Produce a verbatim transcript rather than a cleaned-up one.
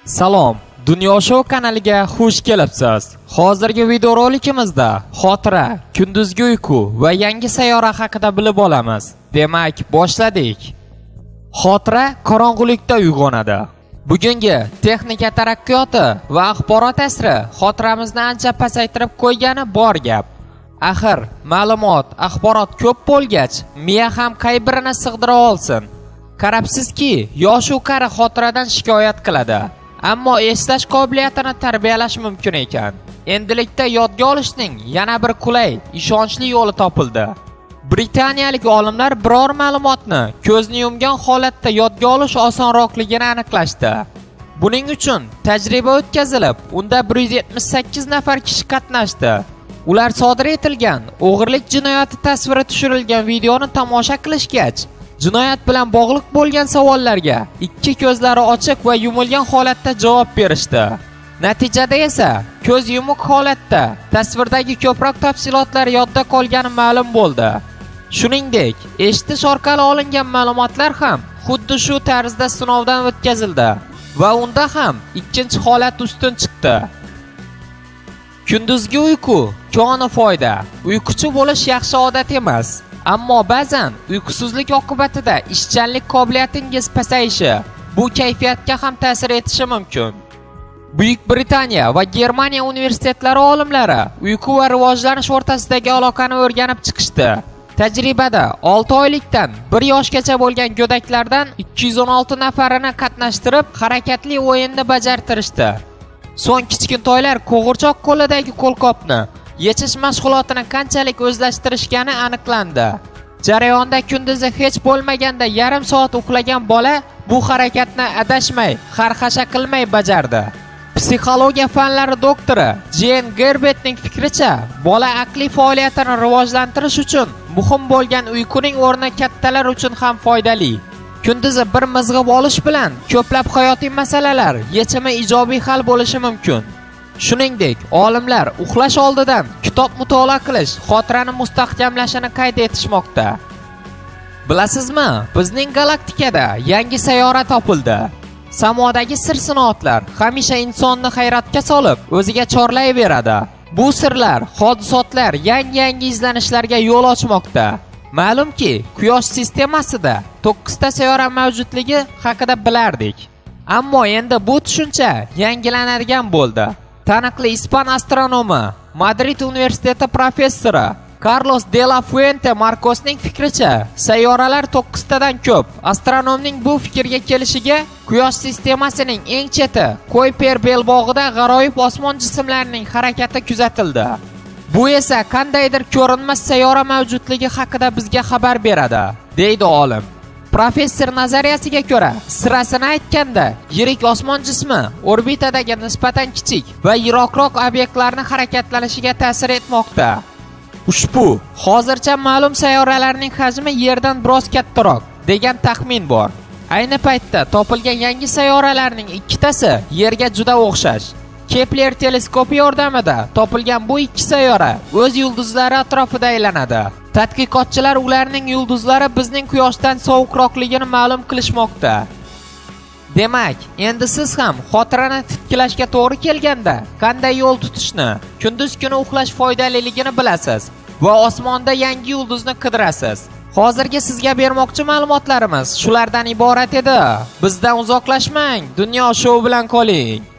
Salom, Dunyo Show kanaliga xush kelibsiz. Hozirgi videorolikimizda xotira, kunduzgi uyqu va yangi sayyora haqida bilib olamiz. Demak, boshladik. Xotira qorong'ulikda uyg'onadi. Bugungi texnika taraqqiyoti va axborot asri xotiramizni ancha pasaytirib qo'ygani bor gap. Axir, ma'lumot, axborot ko'p bo'lgach, miya ham qay birini sig'dira olsin. Qarabsizki, yosh u qari xotiradan shikoyat qiladi. Ammo eslash qobiliyatini tarbiyalash mumkin ekan. Endilikda yodga olishning yana bir qulay, ishonchli yo'li topildi. Britaniyalik olimlar biror ma'lumotni ko'zni yumgan holatda yodga olish osonroqligini aniqlashdi. Buning uchun tajriba o'tkazilib, unda bir yuz yetmish sakkiz nafar kishi qatnashdi. Ular sodir etilgan o'g'irlik jinoyati tasviri tushirilgan videoni tomosha qilishgach, jinoyat bilan bog'liq bo'lgan savollarga ikki ko'zlari ochiq va yumilgan holatda javob berishdi. Natijada esa ko'z yumuq holatda tasvirdagi ko'proq tafsilotlar yodda qolgani ma'lum bo'ldi. Shuningdek, eshitish orqali olingan ma'lumotlar ham xuddi shu tarzda sinovdan o'tkazildi va unda ham ikkinchi holat ustun chiqdi. Kunduzgi uyqu koni foyda. Uyquchi bo'lish yaxshi odat emas. Ammo ba'zan uyqusizlik oqibatida ishchanlik qobiliyatingiz pasayishi bu kayfiyatga ham ta'sir etishi mumkin. Buyuk Britaniya va Germaniya universitetlari olimlari uyqu va rivojlanish o'rtasidagi aloqani o'rganib chiqishdi. Tajribada olti oylikdan bir yoshgacha bo'lgan go'daklardan ikki yuz o'n olti nafarini qatnashtirib, harakatli o'yinni bajartirishdi. So'ng kichkintoylar qo'g'irchoq qo'lidagi qo'lqopni yechish mashg'ulotini qanchalik o'zlashtirishgani aniqlandi. Jarayonda kunduzi hech bo'lmaganda yarim soat uxlagan bola bu harakatni adashmay, xarxasha qilmay bajardi. Psixologiya fanlari doktori Jen Gerbetning fikricha, bola aqliy faoliyatini rivojlantirish uchun muhim bo'lgan uyquning o'rni kattalar uchun ham foydali. Kunduzi bir mizg'ib olish bilan ko'plab hayotiy masalalar yechimi ijobiy hal bo'lishi mumkin. Shuningdek, olimlar uxlash oldidan kitob mutolaa qilish xotirani mustahkamlashini qayd etishmoqda. Bilasizmi, bizning galaktikada yangi sayyora topildi. Samodagi sir-sinoatlar hamisha insonni hayratga solib, o'ziga chorlayveradi. Bu sirlar, hodisotlar yangi-yangi izlanishlarga yo'l ochmoqda. Ma'lumki, Quyosh sistemasida to'qqizta sayyora mavjudligi haqida bilardik. Ammo endi bu tushuncha yangilanadigan bo'ldi. Taniqli ispan astronomi, Madrid universiteti professori Carlos de la Fuente Marcosning fikricha, sayyoralar to'qqiztadan ko'p. Astronomning bu fikrga kelishiga Quyosh sistemasining eng cheti Kuiper belbog'ida g'aroyib osmon jismlarining harakati kuzatildi. Bu esa qandaydir ko'rinmas sayyora mavjudligi haqida bizga xabar beradi, deydi olim. Professor nazariyasiga ko'ra, sirasini aytganda, yirik osmon jismi orbitadagi nisbatan kichik va yiroqroq obyektlarning harakatlanishiga ta'sir etmoqda. Ushbu hozircha ma'lum sayyoralarning hajmi Yerdan biroz kattaroq degan taxmin bor. Ayni paytda topilgan yangi sayyoralarning ikkitasi Yerga juda o'xshash. Kepler teleskopi yordamida topilgan bu ikki sayyora o'z yulduzlari atrofida aylanadi. Tadqiqotchilar ularning yulduzlari bizning Quyoshdan sovuqroqligini ma'lum qilishmoqda. Demak, endi siz ham xotirani tiklashga to'g'ri kelganda qanday yo'l tutishni, kunduz kuni uxlash foydaliligini bilasiz va osmonda yangi yulduzni qidirasiz. Hozirgi sizga bermoqchi ma'lumotlarimiz shulardan iborat edi. Bizdan uzoqlashmang, Dunyo Show bilan qoling.